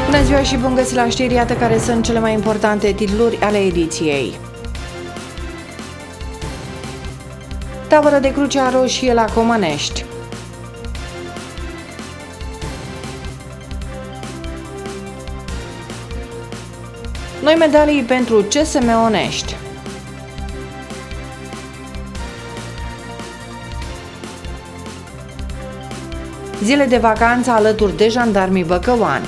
Bună ziua și bun găsit la știri, iată care sunt cele mai importante titluri ale ediției. Tabără de Crucea Roșie la Comănești. Noi medalii pentru CSM Onești. Zile de vacanță alături de jandarmii băcăuani.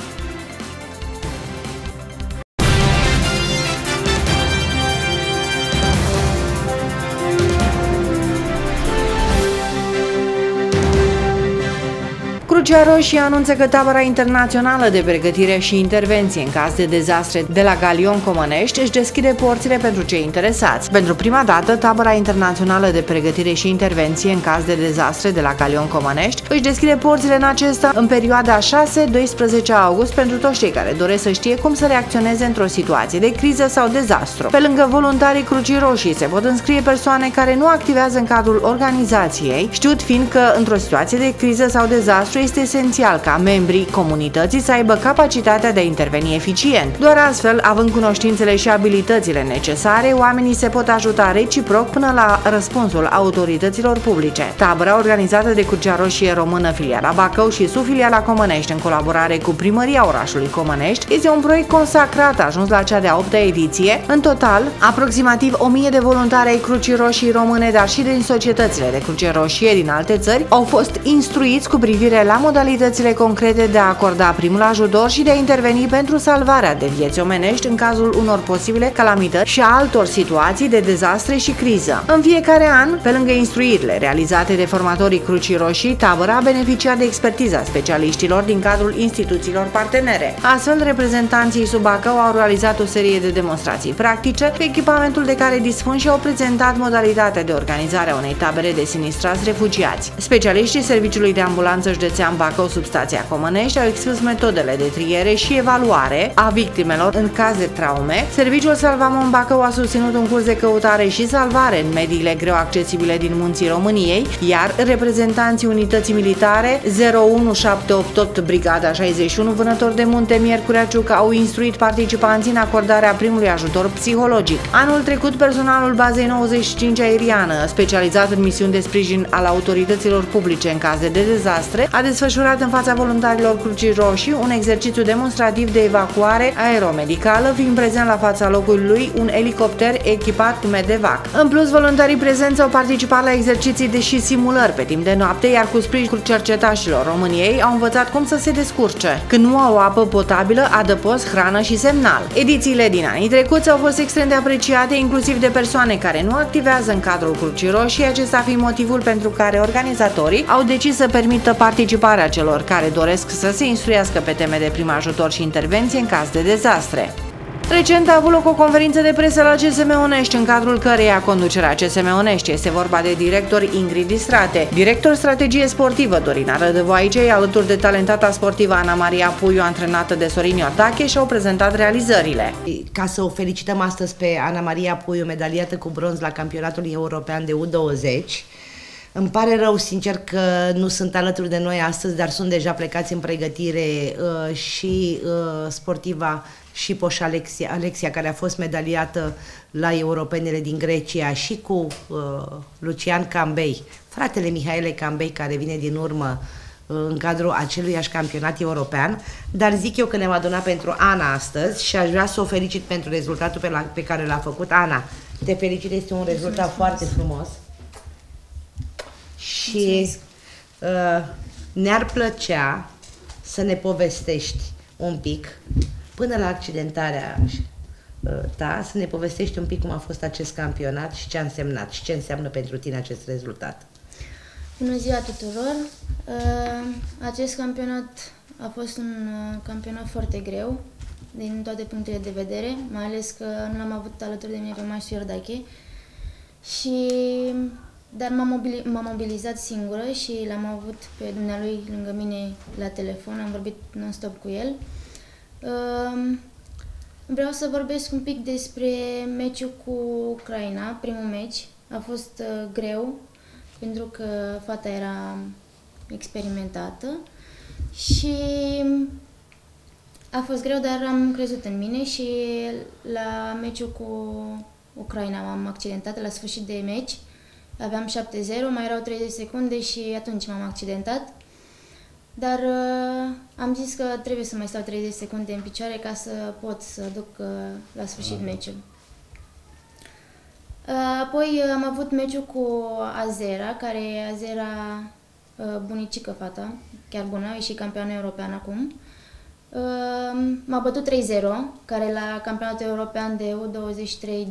Crucea Roșie anunță că tabăra internațională de pregătire și intervenție în caz de dezastre de la Galion Comănești își deschide porțile pentru cei interesați. Pentru prima dată, tabăra internațională de pregătire și intervenție în caz de dezastre de la Galion Comănești își deschide porțile în perioada 6-12 august pentru toți cei care doresc să știe cum să reacționeze într-o situație de criză sau dezastru. Pe lângă voluntarii Crucii Roșii se pot înscrie persoane care nu activează în cadrul organizației, știut fiind că într-o situație de criză sau dezastru este esențial ca membrii comunității să aibă capacitatea de a interveni eficient. Doar astfel, având cunoștințele și abilitățile necesare, oamenii se pot ajuta reciproc până la răspunsul autorităților publice. Tabăra, organizată de Crucea Roșie Română, filiala Bacău și subfiliala Comănești, în colaborare cu Primăria orașului Comănești, este un proiect consacrat ajuns la cea de-a 8-a ediție. În total, aproximativ 1000 de voluntari ai Crucii Roșii Române, dar și din societățile de Cruce Roșie din alte țări, au fost instruiți cu privire la modalitățile concrete de a acorda primul ajutor și de a interveni pentru salvarea de vieți omenești în cazul unor posibile calamități și altor situații de dezastre și criză. În fiecare an, pe lângă instruirile realizate de formatorii Crucii Roșii, tabăra a beneficiat de expertiza specialiștilor din cadrul instituțiilor partenere. Astfel, reprezentanții sub Bacău au realizat o serie de demonstrații practice cu echipamentul de care dispun și au prezentat modalitatea de organizare a unei tabere de sinistrați refugiați. Specialiștii Serviciului de Ambulanță Județean Bacău sub stația Comănești au expus metodele de triere și evaluare a victimelor în caz de traume. Serviciul Salvamont Bacău a susținut un curs de căutare și salvare în mediile greu accesibile din munții României, iar reprezentanții unității militare 01788 Brigada 61 Vânători de Munte Miercurea Ciuc au instruit participanții în acordarea primului ajutor psihologic. Anul trecut, personalul bazei 95 aeriană, specializat în misiuni de sprijin al autorităților publice în caz de dezastre, a desfășurat în fața voluntarilor Crucii Roșii un exercițiu demonstrativ de evacuare aeromedicală, fiind prezent la fața locului un elicopter echipat cu medevac. În plus, voluntarii prezenți au participat la exerciții și simulări pe timp de noapte, iar cu sprijinul cercetașilor României au învățat cum să se descurce când nu au apă potabilă, adăpost, hrană și semnal. Edițiile din anii trecuți au fost extrem de apreciate, inclusiv de persoane care nu activează în cadrul Crucii Roșii, acesta fiind motivul pentru care organizatorii au decis să permită participarea celor care doresc să se instruiască pe teme de prim ajutor și intervenție în caz de dezastre. Recent a avut loc o conferință de presă la CSM Onești, în cadrul căreia conducerea CSM Onești este vorba de director Ingrid Distrate, director strategie sportivă Dorina Rădăvoaicei, alături de talentata sportivă Ana Maria Puiu, antrenată de Sorin Iordache, și au prezentat realizările. Ca să o felicităm astăzi pe Ana Maria Puiu, medaliată cu bronz la campionatul european de U20, îmi pare rău, sincer, că nu sunt alături de noi astăzi, dar sunt deja plecați în pregătire și sportiva și Poș Alexia, care a fost medaliată la europenele din Grecia, și cu Lucian Cambei, fratele Mihaele Cambei, care vine din urmă în cadrul aceluiași campionat european. Dar zic eu că ne-am adunat pentru Ana astăzi și aș vrea să o felicit pentru rezultatul pe care l-a făcut. Ana, te felicit, este un rezultat foarte frumos. Și ne-ar plăcea să ne povestești un pic, până la accidentarea ta, să ne povestești un pic cum a fost acest campionat și ce a însemnat și ce înseamnă pentru tine acest rezultat. Bună ziua tuturor! Acest campionat a fost un campionat foarte greu, din toate punctele de vedere, mai ales că nu l-am avut alături de mine pe Mașu Iordache. Dar m-am mobilizat singură și l-am avut pe dumnealui lângă mine la telefon, am vorbit non-stop cu el. Vreau să vorbesc un pic despre meciul cu Ucraina, primul meci. A fost greu, pentru că fata era experimentată și A fost greu, dar am crezut în mine și la meciul cu Ucraina m-am accidentat la sfârșit de meci. Aveam 7-0, mai erau 30 secunde și atunci m-am accidentat. Dar am zis că trebuie să mai stau 30 secunde în picioare ca să pot să duc la sfârșit meciul. Apoi am avut meciul cu Azera, care e Azera bunicică fata, chiar bună, e și campioană europeană acum. M-a bătut 3-0, care la campionatul european de U23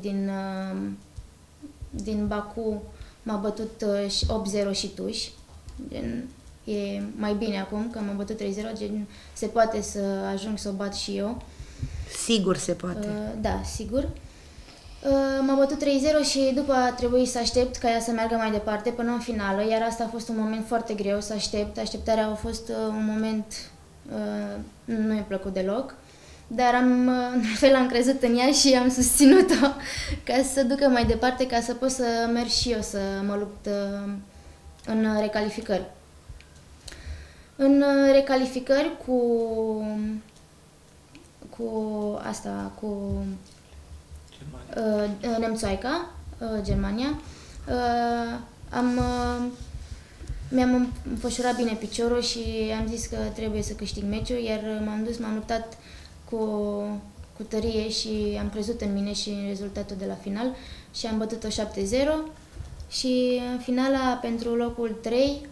din Baku m-a bătut 8-0 și tuși. E mai bine acum că m-a bătut 3-0, gen se poate să ajung să o bat și eu. Sigur se poate. Da, sigur. M-a bătut 3-0 și după a trebuit să aștept ca ea să meargă mai departe până în finală, iar asta a fost un moment foarte greu să aștept. Așteptarea a fost un moment nu mi-a plăcut deloc, dar în fel am crezut în ea și am susținut-o ca să ducă mai departe, ca să pot să merg și eu să mă lupt în recalificări. În recalificări cu Nemțoaica, Germania, mi-am înfășurat bine piciorul și am zis că trebuie să câștig meciul, iar m-am luptat cu tărie și am crezut în mine și în rezultatul de la final și am bătut-o 7-0 și în finala pentru locul 3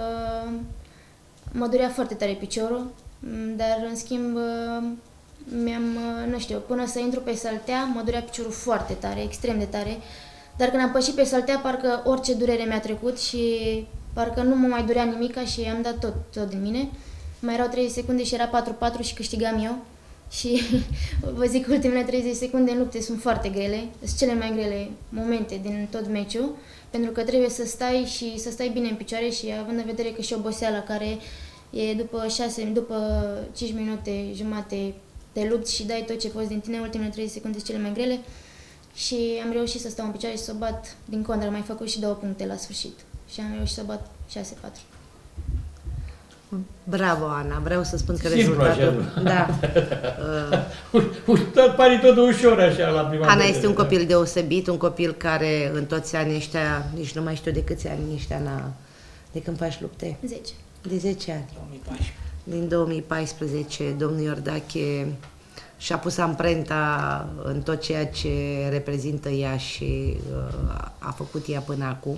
mă durea foarte tare piciorul, dar în schimb nu știu, până să intru pe saltea mă durea piciorul foarte tare, extrem de tare, dar când am pășit pe saltea parcă orice durere mi-a trecut și parcă nu mă mai durea nimica și am dat tot din mine. Mai erau 30 secunde și era 4-4 și câștigam eu. Și vă zic că ultimele 30 secunde în lupte sunt foarte grele, sunt cele mai grele momente din tot meciul, pentru că trebuie să stai și să stai bine în picioare și având în vedere că și oboseala care e după 5 minute jumate te lupți și dai tot ce poți din tine, ultimele 30 secunde sunt cele mai grele și am reușit să stau în picioare și să o bat din contră, am mai făcut și 2 puncte la sfârșit și am reușit să bat 6-4. Bravo, Ana, vreau să spun că rezultatul... Da. Pare tot ușor așa la prima Ana este un copil deosebit, un copil care în toți anii ăștia, nici nu mai știu de câți ani ești, Ana, de când faci lupte? 10. De 10 ani. 2014. Din 2014, domnul Iordache și-a pus amprenta în tot ceea ce reprezintă ea și a făcut ea până acum.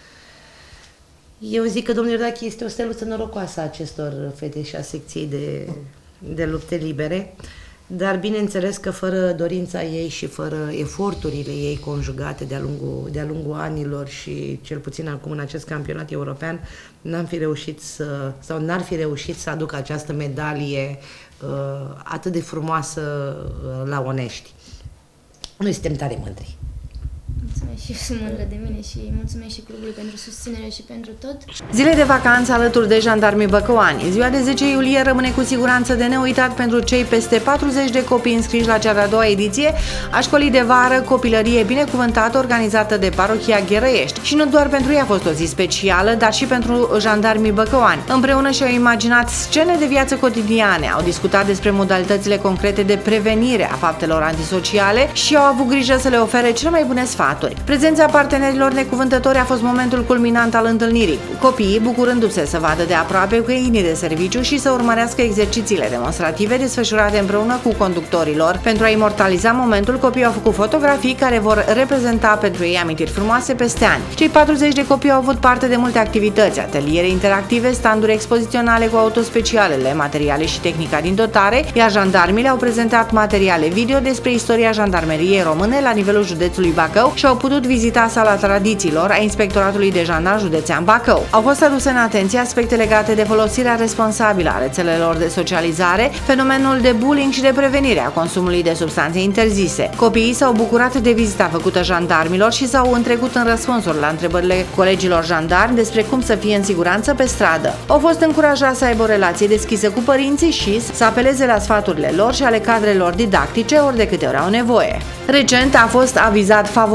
Eu zic că domnul Iordache este o steluță norocoasă a acestor fete și a secției de lupte libere, dar bineînțeles că fără dorința ei și fără eforturile ei conjugate de-a lungul anilor și cel puțin acum în acest campionat european, n-ar fi reușit să aducă această medalie atât de frumoasă la Onești. Noi suntem tare mândri. Mulțumesc și eu sunt mândră de mine și mulțumesc și clubului pentru susținere și pentru tot. Zile de vacanță alături de Jandarmii Băcăuani. Ziua de 10 iulie rămâne cu siguranță de neuitat pentru cei peste 40 de copii înscriși la cea de-a doua ediție a școlii de vară Copilărie Binecuvântată organizată de parohia Gherăiești. Și nu doar pentru ea a fost o zi specială, dar și pentru Jandarmii Băcăuani. Împreună și-au imaginat scene de viață cotidiane, au discutat despre modalitățile concrete de prevenire a faptelor antisociale și au avut grijă să le ofere cele mai bune sfaturi. Prezența partenerilor necuvântători a fost momentul culminant al întâlnirii, copiii bucurându-se să vadă de aproape câinii de serviciu și să urmărească exercițiile demonstrative desfășurate împreună cu conductorilor. Pentru a imortaliza momentul, copiii au făcut fotografii care vor reprezenta pentru ei amintiri frumoase peste ani. Cei 40 de copii au avut parte de multe activități, ateliere interactive, standuri expoziționale cu autospecialele, materiale și tehnica din dotare, iar jandarmii le-au prezentat materiale video despre istoria jandarmeriei române la nivelul județului Bacău și au putut vizita sala tradițiilor a Inspectoratului de Jandar județean Bacău. Au fost aduse în atenție aspecte legate de folosirea responsabilă a rețelelor de socializare, fenomenul de bullying și de prevenire a consumului de substanțe interzise. Copiii s-au bucurat de vizita făcută jandarmilor și s-au întrecut în răspunsuri la întrebările colegilor jandarmi despre cum să fie în siguranță pe stradă. Au fost încurajați să aibă o relație deschisă cu părinții și să apeleze la sfaturile lor și ale cadrelor didactice ori de câte ori au nevoie. Recent a fost avizat favorabil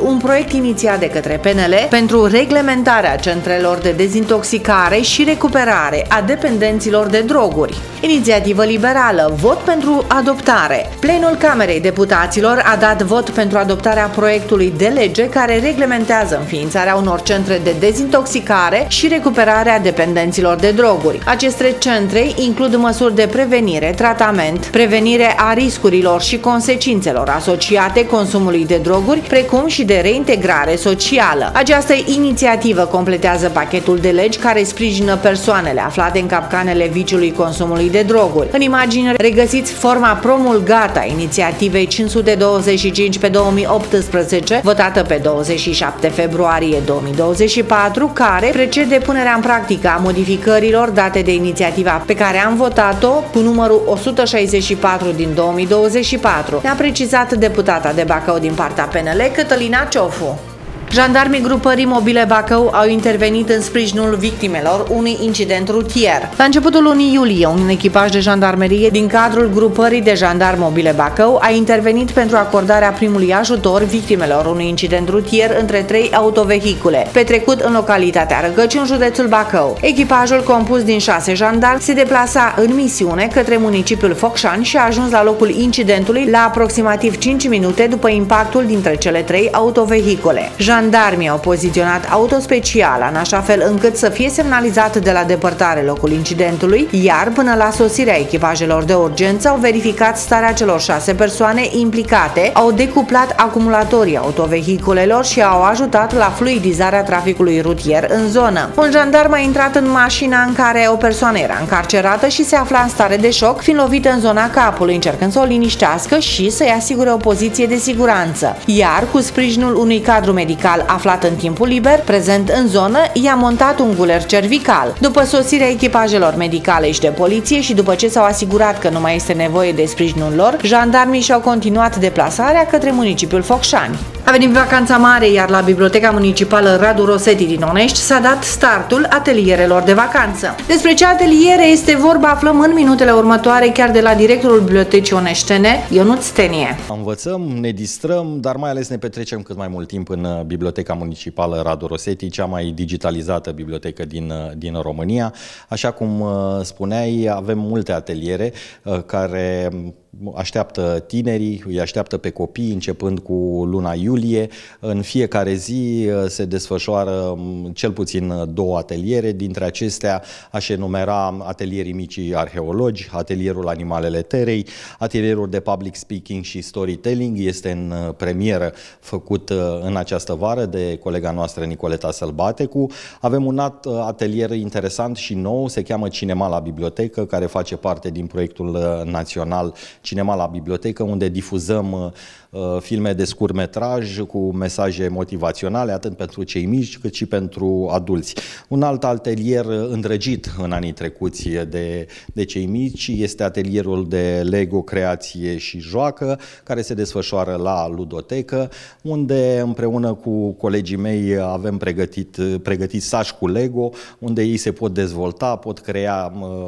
un proiect inițiat de către PNL pentru reglementarea centrelor de dezintoxicare și recuperare a dependenților de droguri. Inițiativă liberală, vot pentru adoptare. Plenul Camerei Deputaților a dat vot pentru adoptarea proiectului de lege care reglementează înființarea unor centre de dezintoxicare și recuperare a dependenților de droguri. Aceste centre includ măsuri de prevenire, tratament, prevenire a riscurilor și consecințelor asociate consumului de droguri, precum și de reintegrare socială. Această inițiativă completează pachetul de legi care sprijină persoanele aflate în capcanele viciului consumului de droguri. În imagine regăsiți forma promulgată a inițiativei 525 pe 2018, votată pe 27 februarie 2024, care precede punerea în practică a modificărilor date de inițiativa pe care am votat-o cu numărul 164 din 2024, ne-a precizat deputata de Bacău din partea PNL, Cătălina Ciofu. Jandarmii grupării mobile Bacău au intervenit în sprijinul victimelor unui incident rutier. La începutul lunii iulie, un echipaj de jandarmerie din cadrul grupării de jandarmi mobile Bacău a intervenit pentru acordarea primului ajutor victimelor unui incident rutier între 3 autovehicule, petrecut în localitatea Răgăci, în județul Bacău. Echipajul, compus din 6 jandarmi, se deplasa în misiune către municipiul Focșani și a ajuns la locul incidentului la aproximativ 5 minute după impactul dintre cele 3 autovehicule. Jandarmii au poziționat auto special în așa fel încât să fie semnalizat de la depărtare locul incidentului, iar până la sosirea echipajelor de urgență au verificat starea celor 6 persoane implicate, au decuplat acumulatorii autovehiculelor și au ajutat la fluidizarea traficului rutier în zonă. Un jandarm a intrat în mașina în care o persoană era încarcerată și se afla în stare de șoc, fiind lovită în zona capului, încercând să o liniștească și să-i asigure o poziție de siguranță. Iar, cu sprijinul unui cadru medical aflat în timpul liber, prezent în zonă, i-a montat un guler cervical. După sosirea echipajelor medicale și de poliție și după ce s-au asigurat că nu mai este nevoie de sprijinul lor, jandarmii și-au continuat deplasarea către municipiul Focșani. A venit vacanța mare, iar la Biblioteca Municipală Radu Rosetti din Onești s-a dat startul atelierelor de vacanță. Despre ce ateliere este vorba aflăm în minutele următoare chiar de la directorul Bibliotecii Oneștene, Ionuț Tenie. Învățăm, ne distrăm, dar mai ales ne petrecem cât mai mult timp în Biblioteca Municipală Radu Rosetti, cea mai digitalizată bibliotecă din România. Așa cum spuneai, avem multe ateliere care așteaptă tinerii, îi așteaptă pe copii începând cu luna iulie. În fiecare zi se desfășoară cel puțin 2 ateliere, dintre acestea aș enumera atelierii micii arheologi, atelierul Animalele Terei, atelierul de public speaking și storytelling, este în premieră făcut în această vară de colega noastră Nicoleta Sălbatecu. Avem un atelier interesant și nou, se cheamă Cinema la Bibliotecă, care face parte din proiectul național Cinema la Bibliotecă, unde difuzăm filme de scurtmetraj cu mesaje motivaționale, atât pentru cei mici cât și pentru adulți. Un alt atelier îndrăgit în anii trecuți de cei mici este atelierul de Lego, creație și joacă, care se desfășoară la Ludotecă, unde împreună cu colegii mei avem pregătit saci cu Lego, unde ei se pot dezvolta, pot crea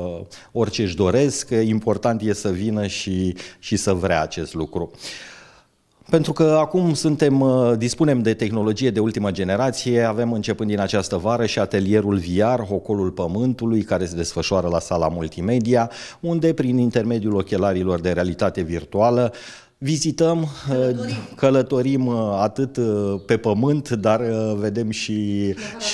orice își doresc. Important e să vină și să vrea acest lucru. Pentru că acum dispunem de tehnologie de ultimă generație, avem începând din această vară și atelierul VR, Ocolul Pământului, care se desfășoară la sala multimedia, unde prin intermediul ochelarilor de realitate virtuală vizităm, călătorim atât pe Pământ, dar vedem și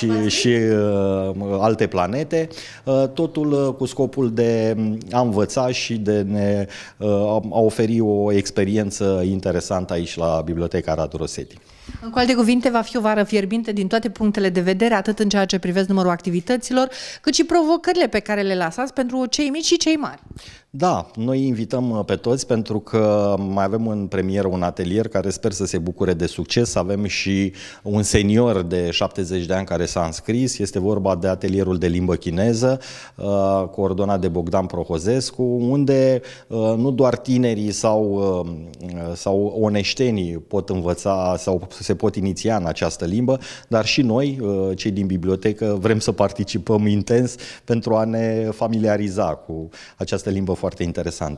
alte planete, totul cu scopul de a învăța și de a oferi o experiență interesantă aici la Biblioteca Radu Rosetti. Cu alte cuvinte, va fi o vară fierbinte din toate punctele de vedere, atât în ceea ce privește numărul activităților, cât și provocările pe care le lasați pentru cei mici și cei mari. Da, noi invităm pe toți pentru că mai avem în premieră un atelier care sper să se bucure de succes. Avem și un senior de 70 de ani care s-a înscris. Este vorba de atelierul de limbă chineză, coordonat de Bogdan Prohozescu, unde nu doar tinerii sau oneștenii pot învăța sau se pot iniția în această limbă, dar și noi, cei din bibliotecă, vrem să participăm intens pentru a ne familiariza cu această limbă foarte interesantă.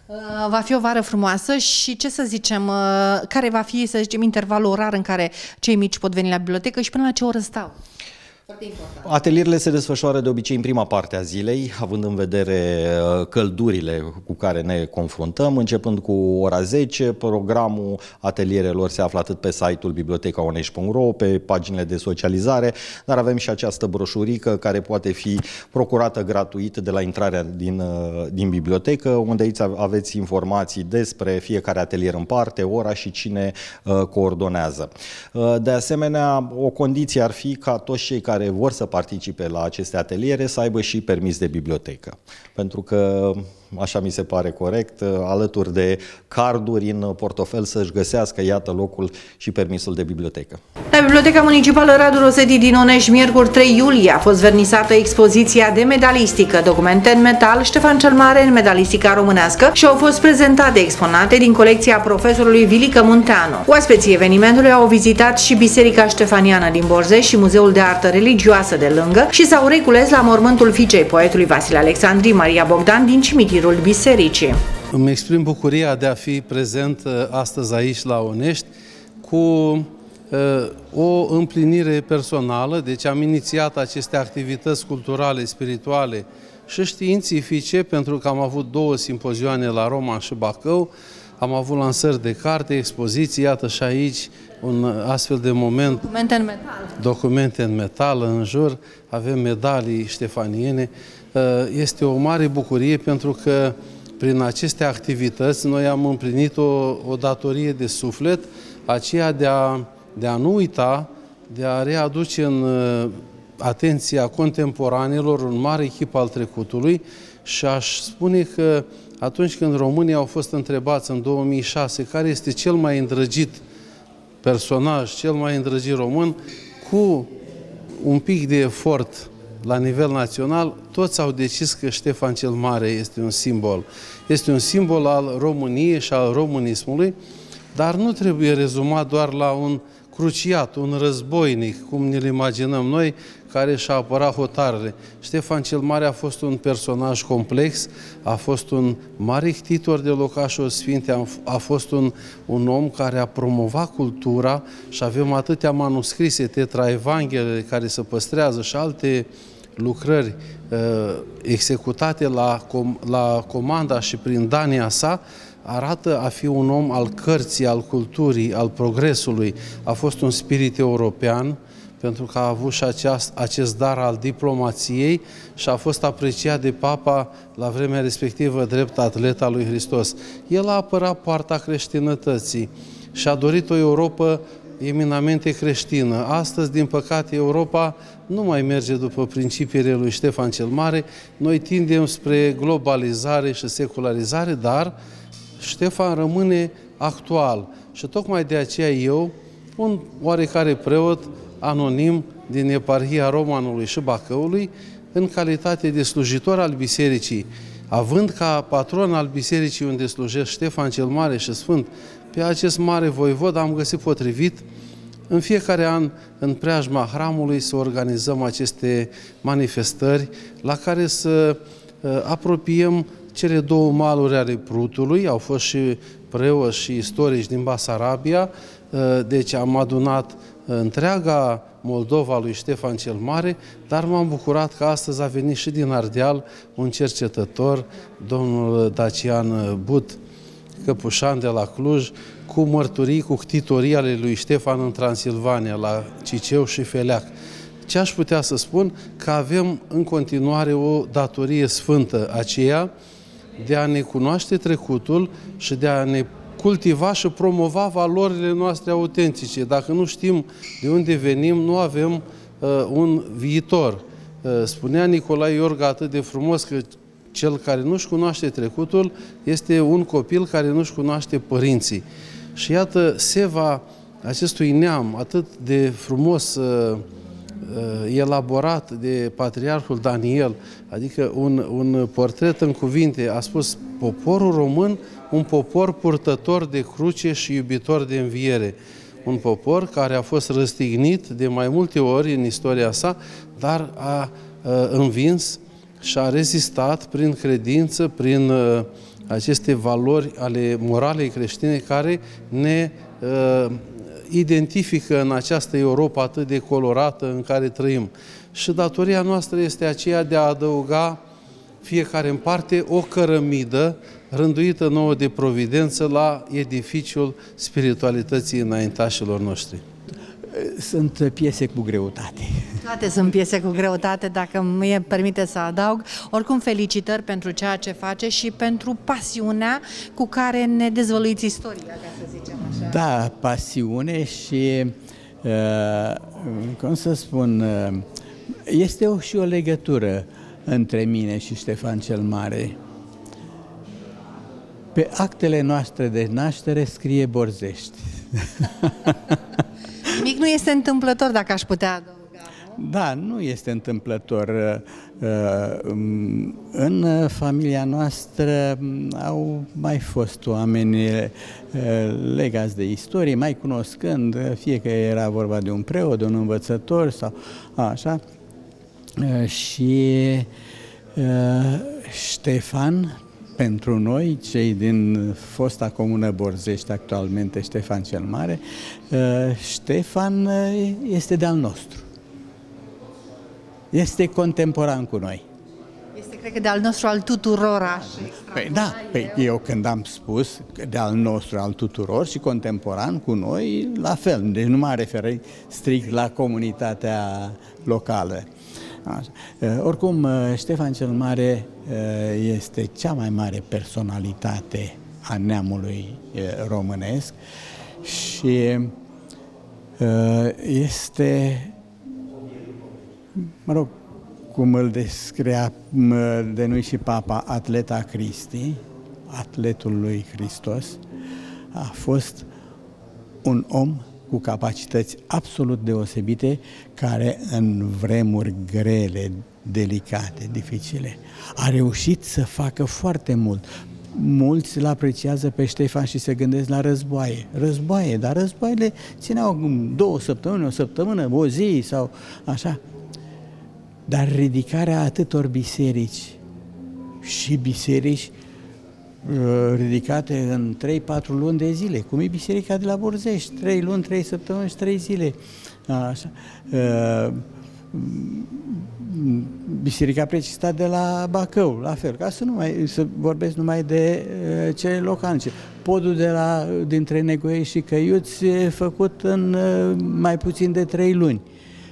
Va fi o vară frumoasă și ce să zicem, care va fi, să zicem, intervalul orar în care cei mici pot veni la bibliotecă și până la ce oră stau? Atelierele se desfășoară de obicei în prima parte a zilei, având în vedere căldurile cu care ne confruntăm. Începând cu ora 10, programul atelierelor se află atât pe site-ul bibliotecaonești.ro, pe paginile de socializare, dar avem și această broșurică care poate fi procurată gratuit de la intrarea din bibliotecă, unde aici aveți informații despre fiecare atelier în parte, ora și cine coordonează. De asemenea, o condiție ar fi ca toți cei care vor să participe la aceste ateliere să aibă și permis de bibliotecă. Pentru că, așa mi se pare corect, alături de carduri în portofel să-și găsească, iată, locul și permisul de bibliotecă. La Biblioteca Municipală Radu Rosetti din Onești, miercuri 3 iulie, a fost vernisată expoziția de medalistică, documente în metal Ștefan cel Mare în medalistica românească și au fost prezentate exponate din colecția profesorului Vilică Munteanu. Oaspeții evenimentului au vizitat și Biserica Ștefaniană din Borzești și Muzeul de Artă Religioasă de lângă și s-au recules la mormântul fiicei poetului Vasile Alexandri, Maria Bogdan, din cimitirul bisericii. Îmi exprim bucuria de a fi prezent astăzi aici la Onești cu o împlinire personală, deci am inițiat aceste activități culturale, spirituale și științifice, pentru că am avut 2 simpozioane la Roma și Bacău, am avut lansări de carte, expoziții, iată și aici un astfel de moment. Documente în metal. Documente în metal, în jur, avem medalii ștefaniene. Este o mare bucurie pentru că prin aceste activități noi am împlinit o datorie de suflet, aceea de a nu uita, de a readuce în atenția contemporanelor un mare echip al trecutului și aș spune că atunci când românii au fost întrebați în 2006 care este cel mai îndrăgit personaj, cel mai îndrăgit român, cu un pic de efort la nivel național, toți au decis că Ștefan cel Mare este un simbol. Este un simbol al României și al românismului, dar nu trebuie rezumat doar la un cruciat, un războinic, cum ne-l imaginăm noi, care și-a apărat hotarele. Ștefan cel Mare a fost un personaj complex, a fost un mare ctitor de locașuri sfinte, a fost un om care a promovat cultura și avem atâtea manuscrise, tetraevanghelele care se păstrează și alte lucrări executate la comanda și prin dania sa, arată a fi un om al cărții, al culturii, al progresului. A fost un spirit european, pentru că a avut și acest dar al diplomației și a fost apreciat de Papa la vremea respectivă drept atlet al lui Hristos. El a apărat poarta creștinătății și a dorit o Europă eminamente creștină. Astăzi, din păcate, Europa nu mai merge după principiile lui Ștefan cel Mare. Noi tindem spre globalizare și secularizare, dar Ștefan rămâne actual. Și tocmai de aceea eu, un oarecare preot anonim din Eparhia Romanului și Bacăului, în calitate de slujitor al bisericii, având ca patron al bisericii unde slujesc Ștefan cel Mare și Sfânt, pe acest mare voivod am găsit potrivit în fiecare an, în preajma hramului, să organizăm aceste manifestări la care să apropiem cele 2 maluri ale Prutului. Au fost și preoți și istorici din Basarabia, deci am adunat întreaga Moldova lui Ștefan cel Mare, dar m-am bucurat că astăzi a venit și din Ardeal un cercetător, domnul Dacian But, căpușan de la Cluj, cu mărturii, cu ctitorii ale lui Ștefan în Transilvania, la Ciceu și Feleac. Ce aș putea să spun? Că avem în continuare o datorie sfântă, aceea de a ne cunoaște trecutul și de a ne cultiva și promova valorile noastre autentice. Dacă nu știm de unde venim, nu avem un viitor. Spunea Nicolae Iorga atât de frumos că cel care nu-și cunoaște trecutul este un copil care nu-și cunoaște părinții. Și iată, seva acestui neam atât de frumos elaborat de Patriarhul Daniel, adică un portret în cuvinte, a spus: poporul român, un popor purtător de cruce și iubitor de înviere. Un popor care a fost răstignit de mai multe ori în istoria sa, dar a învins și a rezistat prin credință, prin aceste valori ale moralei creștine care ne identifică în această Europa atât de colorată în care trăim. Și datoria noastră este aceea de a adăuga fiecare în parte o cărămidă rânduită nouă de providență la edificiul spiritualității înaintașilor noștri. Sunt piese cu greutate. Toate sunt piese cu greutate, dacă mi permite să adaug. Oricum, felicitări pentru ceea ce face și pentru pasiunea cu care ne dezvăluiți istoria, ca să zicem așa. Da, pasiune și, cum să spun, este și o legătură între mine și Ștefan cel Mare. Pe actele noastre de naștere scrie Borzești. Nimic nu este întâmplător, dacă aș putea adăuga. Da, nu este întâmplător. În familia noastră au mai fost oameni legați de istorie, mai cunoscând, fie că era vorba de un preot, de un învățător sau așa. Și Ștefan, pentru noi, cei din fosta comună Borzești, actualmente Ștefan cel Mare, Ștefan este de-al nostru. Este contemporan cu noi. Este, cred că, de-al nostru, al tuturor. Păi da, eu când am spus de-al nostru, al tuturor și contemporan cu noi, la fel. Deci nu mă refer strict la comunitatea locală. Așa. Oricum, Ștefan cel Mare este cea mai mare personalitate a neamului românesc și este, mă rog, cum îl descria de noi și Papa, atleta Christi, atletul lui Hristos, a fost un om cu capacități absolut deosebite, care în vremuri grele, delicate, dificile, a reușit să facă foarte mult. Mulți îl apreciază pe Ștefan și se gândesc la războaie. Războaie, dar războaiele țineau 2 săptămâni, o săptămână, o zi sau așa. Dar ridicarea atâtor biserici și biserici ridicate în 3-4 luni de zile, cum e biserica de la Borzești, 3 luni, 3 săptămâni și 3 zile. Așa. Biserica Precistă de la Bacău, la fel, ca să vorbesc numai de cele localnice. Podul dintre Negoie și Căiuți făcut în mai puțin de 3 luni.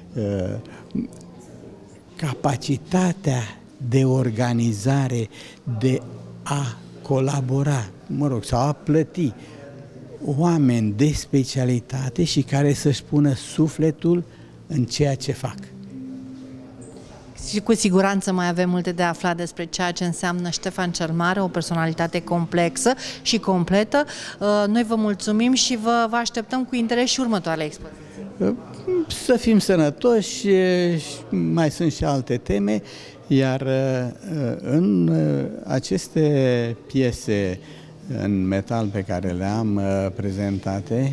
Capacitatea de organizare, de a colabora, mă rog, sau a plăti oameni de specialitate și care să-și pună sufletul în ceea ce fac. Și cu siguranță mai avem multe de aflat despre ceea ce înseamnă Ștefan cel Mare, o personalitate complexă și completă. Noi vă mulțumim și vă așteptăm cu interes și următoarele expoziții. Să fim sănătoși, mai sunt și alte teme, iar în aceste piese în metal pe care le-am prezentate,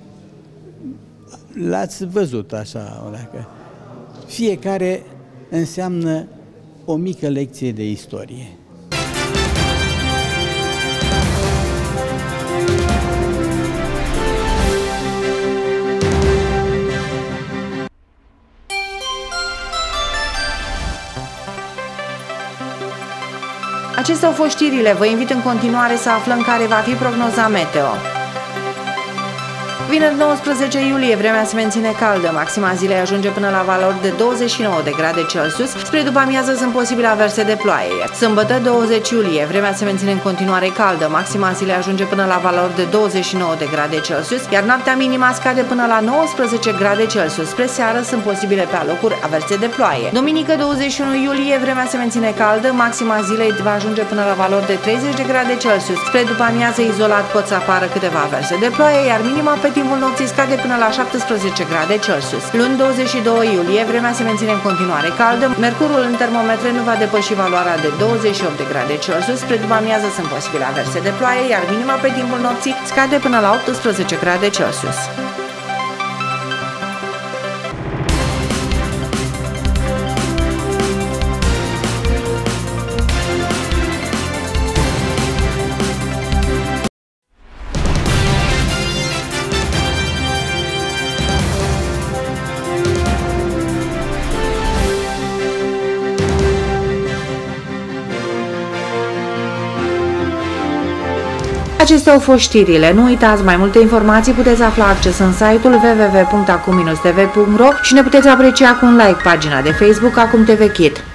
l-ați văzut așa, dacă fiecare înseamnă o mică lecție de istorie. Acestea au fost știrile. Vă invit în continuare să aflăm care va fi prognoza meteo. Vineri 19 iulie, vremea se menține caldă, maxima zilei ajunge până la valori de 29 de grade Celsius, spre după amiază sunt posibile averse de ploaie. Sâmbătă 20 iulie, vremea se menține în continuare caldă, maxima zilei ajunge până la valori de 29 de grade Celsius, iar noaptea minima scade până la 19 grade Celsius, spre seară sunt posibile pe alocuri averse de ploaie. Duminică 21 iulie, vremea se menține caldă, maxima zilei va ajunge până la valori de 30 de grade Celsius, spre după amiază izolat pot să apară câteva averse de ploaie, iar minima pe timpul nopții scade până la 17 grade Celsius. Luni 22 iulie, vremea se menține în continuare caldă, mercurul în termometre nu va depăși valoarea de 28 de grade Celsius, spre după amiază sunt posibile averse de ploaie, iar minima pe timpul nopții scade până la 18 grade Celsius. Acestea au fost știrile. Nu uitați, mai multe informații puteți afla accesând site-ul www.acum-tv.ro și ne puteți aprecia cu un like pagina de Facebook Acum TV Kid.